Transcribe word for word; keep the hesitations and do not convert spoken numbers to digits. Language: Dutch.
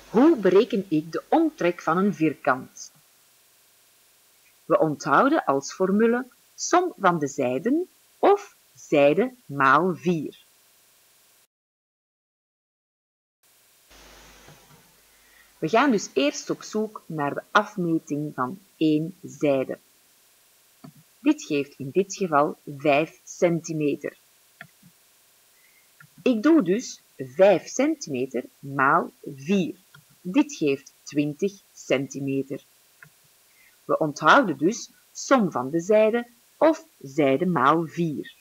Hoe bereken ik de omtrek van een vierkant? We onthouden als formule som van de zijden of zijde maal vier. We gaan dus eerst op zoek naar de afmeting van één zijde. Dit geeft in dit geval vijf centimeter. Ik doe dus vijf centimeter maal vier. Dit geeft twintig centimeter. We onthouden dus som van de zijde of zijde maal vier.